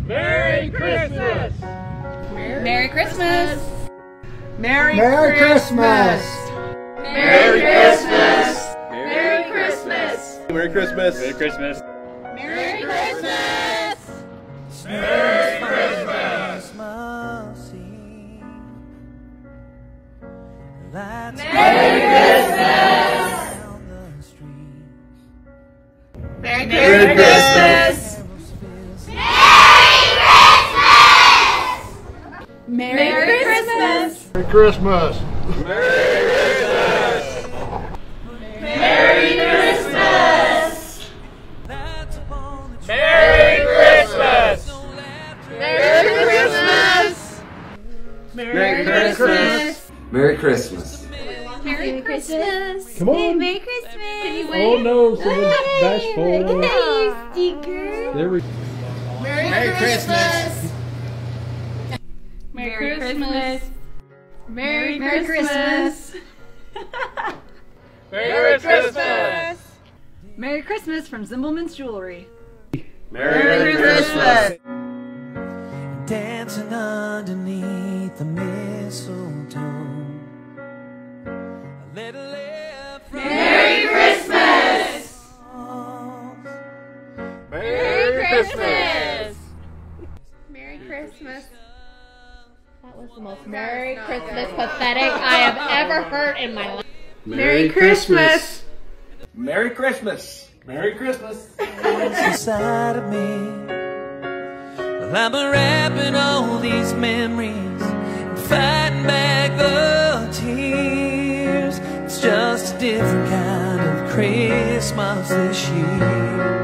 Merry Christmas! Merry Christmas! Merry Christmas! Merry Christmas! Merry Christmas! Merry Christmas! Merry Christmas! Merry Christmas! Merry Christmas! Merry Christmas! Merry Christmas! Merry Christmas! Merry Christmas! Merry Christmas! Merry Christmas! Merry Christmas! Merry Christmas! Merry Christmas. Merry Christmas! Come on. Merry Christmas! Can you Oh wave? no, someone's bashful. Hey, sticker! There we Merry Christmas! Merry Christmas! Merry Christmas! Merry Christmas! Merry Christmas from Zimbelman's Jewelry. Merry Christmas! Dancing underneath the mistletoe. A little left from Merry Christmas! Merry Christmas! Merry Christmas! That was the most Merry Christmas pathetic I have ever heard in my life. Merry Christmas! Merry Christmas! Merry Christmas! inside of me. Well, I'm unwrapping all these memories and fighting back the tears. It's just a different kind of Christmas this year.